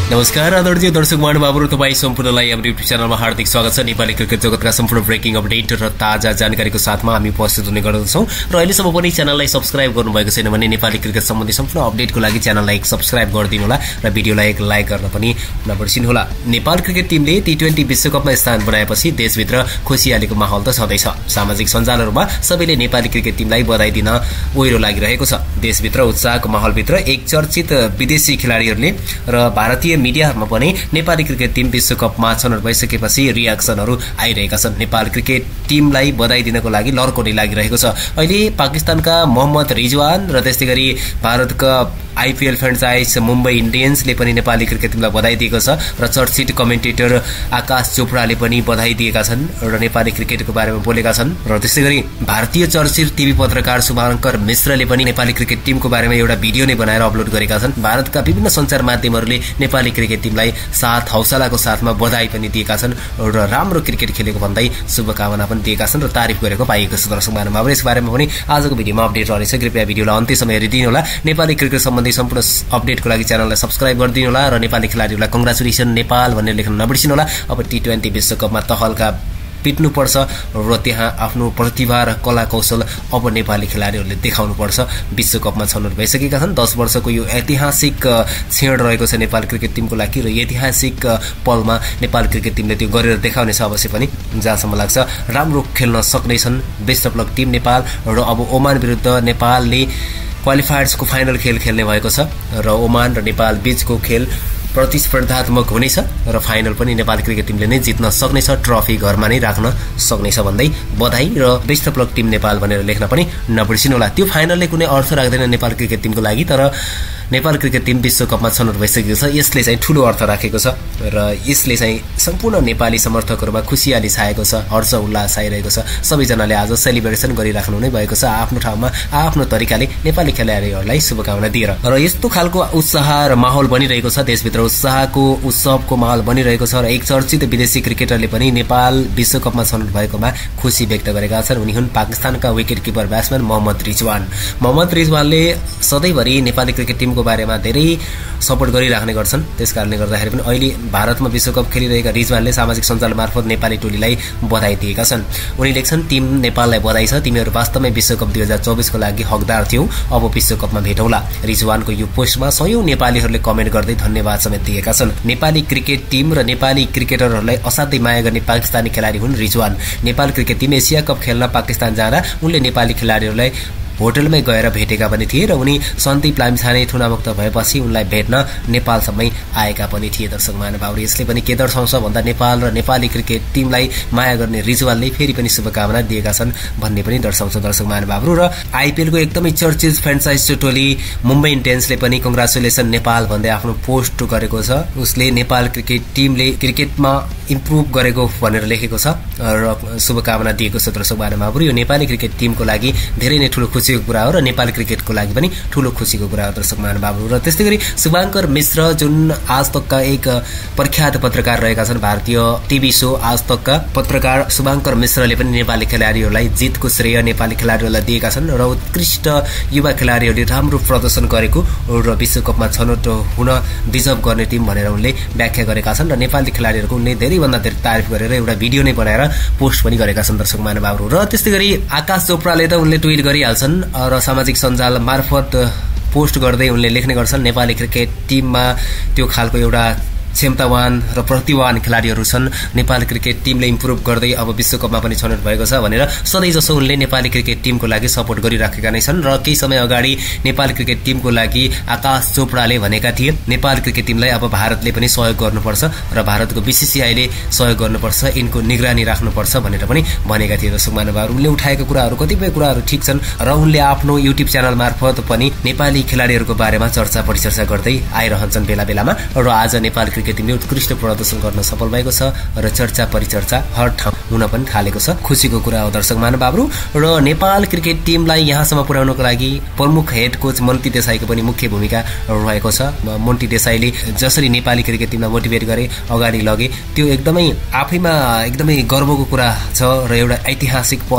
नमस्कार आदरणीय दर्शक महानुभावहरु, तपाई सम्पूर्णलाई हाम्रो युट्युब च्यानलमा हार्दिक स्वागत छ। नेपाली क्रिकेट जगतका सम्पूर्ण ब्रेकिङ अपडेट र ताजा जानकारीको साथमा हामी उपस्थित हुने गर्दछौं र अहिलेसम्म पनि च्यानललाई सब्स्क्राइब गर्नुभएको छैन भने नेपाली क्रिकेट सम्बन्धी सम्पूर्ण अपडेटको लागि च्यानललाई सब्स्क्राइब गरिदिनु होला र भिडियोलाई एक लाइक गर्न पनि नबिर्सिनु होला। नेपाल क्रिकेट टिमले टी20 विश्वकपमा स्थान बनाएपछि देशभित्र खुसियालीको माहौल त छँदैछ। सामाजिक सञ्जालहरुमा सबैले नेपाली क्रिकेट टिमलाई बधाई दिन ओइरो लागिरहेको छ। देशभित्र उत्साहको माहौलभित्र एक चर्चित विदेशी खेलाडीहरूले र भारतीय मिडियाहरुमा पनि नेपाली क्रिकेट टिम विश्वकपमा छनौट भइसकेपछि रियाक्सनहरु आइरहेका छन्। नेपाल क्रिकेट टिमलाई बधाई दिनको लागि लर्कोले लागिरहेको छ। अहिले पाकिस्तानका मोहम्मद रिजवान र त्यसैगरी भारतका आईपीएल फ्रेन्चाइज मुम्बई इन्डियन्सले पनि नेपाली क्रिकेट टिमलाई बधाई दिएको छ र चर्चित कमेन्टेटर आकाश चोपडाले पनि बधाई दिएका छन् र नेपाली क्रिकेटको बारेमा बोलेका छन्। र त्यसैगरी भारतीय चर्चित टिभी पत्रकार शुभाङ्कर मिश्रले पनि नेपाली क्रिकेट टिमको बारेमा एउटा भिडियो नै बनाएर अपलोड गरेका छन्। भारतका विभिन्न सञ्चार माध्यमहरूले नेपाली क्रिकेट टिमलाई साथ हौसलाको साथमा बधाई पनि दिएका छन् र राम्रो क्रिकेट खेलेको भन्दै शुभकामना पनि दिएका छन् र तारिफ गरेको पाइएको छ। दर्शक महानुभावहरु, यस बारेमा पनि आजको भिडियोमा अपडेट रहनेछ। कृपया भिडियोलाई अन्त्यसम्म हेरिदिनु होला। नेपाली क्रिकेट सम्बन्धी सम्पूर्ण अपडेटको लागि च्यानललाई सब्स्क्राइब गरिदिनु होला र नेपाली खेलाडीहरूलाई कंग्रेचुलेसन नेपाल भनेर लेख्न नबिर्सिनु होला। अब टी20 विश्वकपमा तहल्का पिट्नुपर्छ र त्यहाँ आफ्नो प्रतिभा र कला कौशल अब नेपाली खेलाडीहरूले देखाउनुपर्छ। विश्वकपमा छनौट भइसकेका छन्। 10 वर्षको यो ऐतिहासिक क्षण रहेको छ नेपाल क्रिकेट टिमको लागि र ऐतिहासिक पलमा नेपाल क्रिकेट टिमले त्यो गरेर देखाउनेछ अवश्य पनि। जहाँसम्म लाग्छ राम्रो खेल्न सक्नेछन् best of luck team Nepal. र अब ओमान विरुद्ध नेपालले क्वालिफायर्सको फाइनल खेल खेल्ने भएको छ र ओमान र नेपाल बीचको खेल प्रतिस्पर्धात्मक हुनेछ र फाइनल पनि नेपाल क्रिकेट टिमले नै जित्न सक्नेछ, ट्रफी घरमा नै राख्न सक्नेछ भन्दै बधाई र best of luck team Nepal भनेर लेख्न पनि नबिर्सिनु होला। त्यो फाइनलले कुनै अर्थ राख्दैन नेपाल क्रिकेट टिमको लागि, तर नेपाल क्रिकेट टिम विश्वकपमा छनौट भइसकेको छ। यसले चाहिँ ठूलो अर्थ राखेको छ र यसले चाहिँ सम्पूर्ण नेपाली समर्थकहरुमा खुसियाली छाएको छ, हर्ष उल्लास आइरहेको छ। सबैजनाले आज सेलिब्रेसन गरिराख्नु नै भएको छ आफ्नो ठाउँमा आफ्नो तरिकाले नेपाली खेलाडीहरूलाई शुभकामना दिएर। र यस्तो खालको उत्साह र माहौल बनिरहेको छ, देशभित्र उत्साहको उत्सवको माहौल बनिरहेको छ र एक चर्चित विदेशी क्रिकेटरले पनि नेपाल विश्वकपमा छनौट भएकोमा खुशी व्यक्त गरेका छन्। उनी हुन् पाकिस्तानका wicket keeper batsman Mohammad Rizwan. Mohammad रिजवानले सधैँभरि नेपाली क्रिकेट टिमको बारेमा धेरै सपोर्ट गरिराख्ने गर्छन्। त्यसकारणले गर्दाखेरि पनि अहिले भारतमा विश्वकप खेलिरहेका रिजवानले सामाजिक सञ्जाल मार्फत नेपाली टोलीलाई बधाई दिएका छन्। उनी लेख्छन्, टिम नेपाललाई बधाई छ, तिमीहरू वास्तवमै विश्वकप 2024 को लागि हकदार थियौ, अब विश्वकपमा भेटौँला। रिजवानको यो पोस्टमा सयौं नेपालीहरूले कमेन्ट गर्दै धन्यवाद समेत दिएका छन्। नेपाली क्रिकेट टिम र नेपाली क्रिकेटरहरूलाई असाध्यै माया गर्ने पाकिस्तानी खेलाडी हुन् Rizwan. Nepal cricket team Asia cup खेल्न पाकिस्तान जाँदा उनले नेपाली खेलाडीहरूलाई होटलमै गएर भेटेका पनि थिए र उनी सन्दीप लामिछाने थुनामुक्त भएपछि उनलाई भेट्न नेपालसम्मै आएका पनि थिए। दर्शक महानुभावहरु, यसले पनि के दर्शाउँछ भन्दा नेपाल र नेपाली क्रिकेट टिमलाई माया गर्ने रिजवानले फेरि पनि शुभकामना दिएका छन् भन्ने पनि दर्शाउँछ। दर्शक महानुभावहरु, र आईपीएलको एकदमै चर्चित फ्रेन्चाइज टोली मुम्बई इन्डियन्सले पनि कंग्रेचुलेसन नेपाल भन्दै आफ्नो पोस्ट गरेको छ। उसले नेपाल क्रिकेट टिमले क्रिकेटमा इम्प्रुभ गरेको भनेर लेखेको छ र शुभकामना दिएको छ। दर्शक महानुभावहरु, यो नेपाली क्रिकेट टिमको लागि धेरै नै ठूलो खुसीको कुरा हो र नेपाली क्रिकेटको लागि पनि ठूलो खुसीको कुरा हो। दर्शक महानुभावहरु, र त्यसैगरी शुभाङ्कर मिश्र जुन आज तकका एक प्रख्यात पत्रकार रहेका छन्, भारतीय टिभी शो आज तकका पत्रकार शुभाङ्कर मिश्रले पनि नेपाली खेलाडीहरूलाई जितको श्रेय नेपाली खेलाडीहरूलाई दिएका छन् र उत्कृष्ट युवा खेलाडीहरूले राम्रो प्रदर्शन गरेको र विश्वकपमा छनौट हुन डिजर्भ गर्ने टिम भनेर उनले व्याख्या गरेका छन् र नेपाली खेलाडीहरूको उनले धेरैभन्दा धेरै तारिफ गरेर एउटा भिडियो नै बनाएर पोस्ट पनि गरेका छन्। दर्शक महानुभावहरु, र त्यसैगरी आकाश चोपडाले त उनले ट्विट गरिहाल्छन् र सामाजिक सञ्जाल मार्फत पोस्ट गर्दै उनले लेख्ने गर्छन्, नेपाली क्रिकेट टिममा त्यो खालको एउटा क्षमतावान र प्रतिभावान खेलाडीहरू छन्। नेपाली क्रिकेट टिमले इम्प्रुभ गर्दै अब विश्वकपमा पनि छनौट भएको छ भनेर सधैँ जसो उनले नेपाली क्रिकेट टिमको लागि सपोर्ट गरिराखेका नै छन्। र केही समय अगाडि नेपाली क्रिकेट टिमको लागि आकाश चोपडाले भनेका थिए, नेपाली क्रिकेट टिमलाई अब भारतले पनि सहयोग गर्नुपर्छ र भारतको बीसीसीआईले सहयोग गर्नुपर्छ, यिनको निगरानी राख्नुपर्छ भनेर पनि भनेका थिए। दर्शक महानुभावहरु, उनले उठाएका कुराहरू कतिपय कुराहरू ठिक छन् र उनले आफ्नो युट्युब च्यानल मार्फत पनि नेपाली खेलाडीहरूको बारेमा चर्चा परिचर्चा गर्दै आइरहन्छन् बेला बेलामा। र आज नेपाली क्रिकेट टिमले उत्कृष्ट प्रदर्शन गर्न सफल भएको छ र चर्चा परिचर्चा हर ठाउँ हुन पनि थालेको छ। खुसीको कुरा हो दर्शक महानुभावहरु, र नेपाल क्रिकेट टिमलाई यहाँसम्म पुर्याउनको लागि प्रमुख हेड कोच मन्टी देसाईको पनि मुख्य भूमिका रहेको छ। मन्टी देसाईले जसरी नेपाली क्रिकेट टिमलाई मोटिभेट गरे, अगाडि लगे, त्यो एकदमै आफैमा एकदमै गर्वको कुरा छ र एउटा ऐतिहासिक पल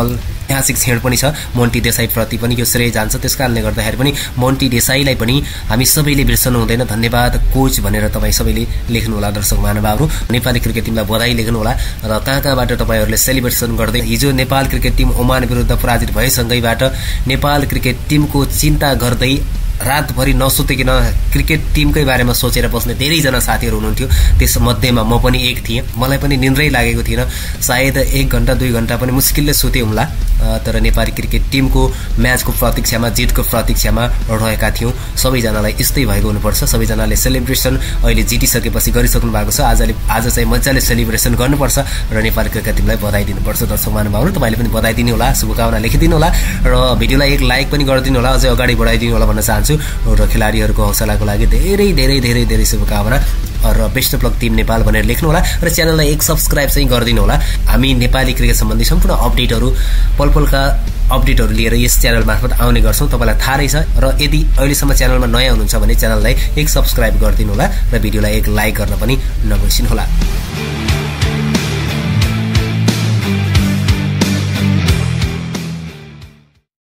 ऐतिहासिक क्षण पनि छ। मोन्टी देसाईप्रति पनि यो श्रेय जान्छ। त्यसकारणले गर्दाखेरि पनि मोन्टी देसाईलाई पनि हामी सबैले बिर्सनु हुँदैन। धन्यवाद कोच भनेर तपाईँ सबैले लेख्नुहोला दर्शक महानुभावहरू। नेपाली क्रिकेट टिमलाई बधाई लेख्नुहोला र कहाँ-कहाँबाट तपाईँहरूले सेलिब्रेसन गर्दै हिजो नेपाल क्रिकेट टिम ओमान विरुद्ध पराजित भएसँगैबाट नेपाल क्रिकेट टिमको चिन्ता गर्दै रातभरि नसुतिकन क्रिकेट टिमकै बारेमा सोचेर बस्ने धेरैजना साथीहरू हुनुहुन्थ्यो। त्यस मध्येमा म पनि एक थिएँ। मलाई पनि निन्द्रै लागेको थिएन। सायद 1 घण्टा 2 घण्टा पनि मुस्किलले सुते हुँला। तर नेपाली क्रिकेट टिमको म्याचको प्रतीक्षामा, जितको प्रतीक्षामा रहेका थियौँ। सबैजनालाई यस्तै भएको हुनुपर्छ। सबैजनाले सेलिब्रेसन अहिले जितिसकेपछि गरिसक्नु भएको छ। आज चाहिँ मजाले सेलिब्रेसन गर्नुपर्छ र नेपाली क्रिकेट टिमलाई बधाई दिनुपर्छ। दर्शक महानुभावहरू तपाईँले पनि बधाई दिनु होला, शुभकामना लेखिदिनु होला र भिडियोलाई एक लाइक पनि गरिदिनु होला, अझै अगाडि बढाइदिनु होला भन्न चाहन्छु। र खेलाडीहरूको हौसलाको लागि धेरै धेरै धेरै धेरै शुभकामना र best of luck team Nepal भनेर लेख्नु होला र च्यानललाई एक सब्स्क्राइब चाहिँ गरिदिनु होला। हामी नेपाली क्रिकेट सम्बन्धी सम्पूर्ण अपडेटहरू पलपलका अपडेटहरू लिएर यस च्यानल मार्फत आउने गर्छौँ। तपाईँलाई थाहा रहेछ। र यदि अहिलेसम्म च्यानलमा नयाँ हुनुहुन्छ भने च्यानललाई एक सब्स्क्राइब गरिदिनु होला र भिडियोलाई एक लाइक गर्न पनि नबिर्सिनु होला।